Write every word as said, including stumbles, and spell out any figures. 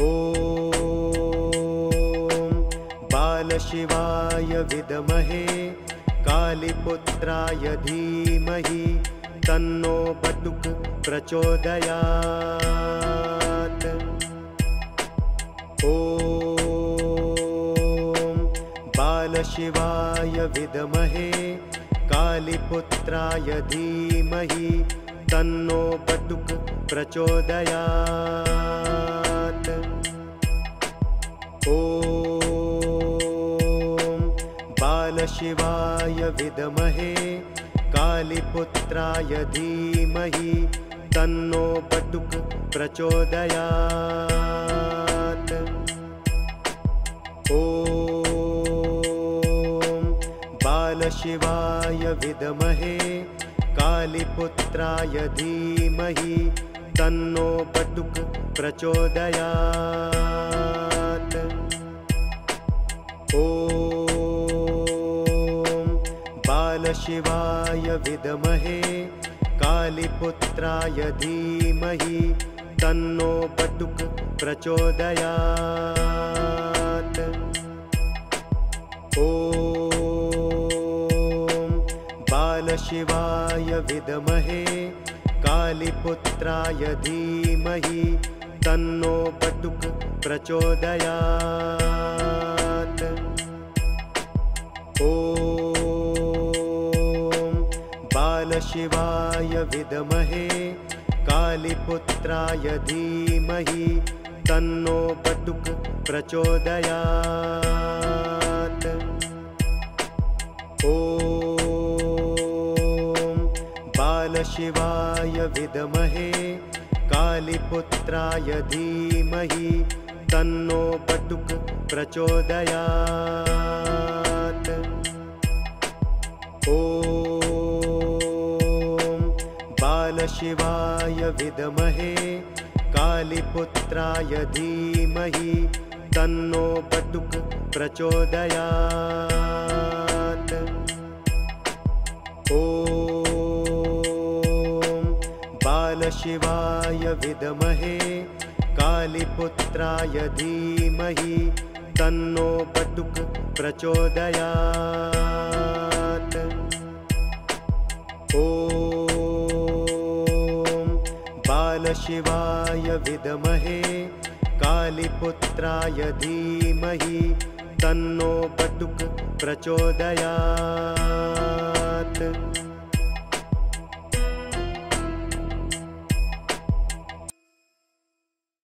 ॐ बालशिवाय विद्महे कालीपुत्राय धीमहि तन्नो बटुक प्रचोदयात्। ॐ बालशिवाय विद्महे कालीपुत्राय धीमहि तन्नो बटुक प्रचोदयात्। ॐ बालशिवाय विद्महे कालीपुत्राय धीमहि तन्नो बटुक प्रचोदयात्। ॐ बालशिवाय विद्महे कालीपुत्राय धीमहि तन्नो बटुक प्रचोदयात्। ॐ बालशिवाय विद्महे कालीपुत्राय धीमहि तन्नो बटुक प्रचोदयात्। ॐ बालशिवाय विद्महे कालीपुत्राय धीमहि तन्नो बटुक प्रचोदयात्। ॐ बालशिवाय विद्महे कालीपुत्राय धीमहि तन्नो बटुक प्रचोदयात्। ॐ बालशिवाय विद्महे कालीपुत्राय धीमहि तन्नो बटुक प्रचोदयात्। ॐ बालशिवाय विद्महे कालीपुत्राय धीमहि तन्नो बटुक प्रचोदयात्। ॐ बालशिवाय विद्महे कालीपुत्राय धीमहि तन्नो बटुक प्रचोदयात्। ॐ बालशिवाय विद्महे कालीपुत्राय धीमहि तन्नो बटुक प्रचोदयात्।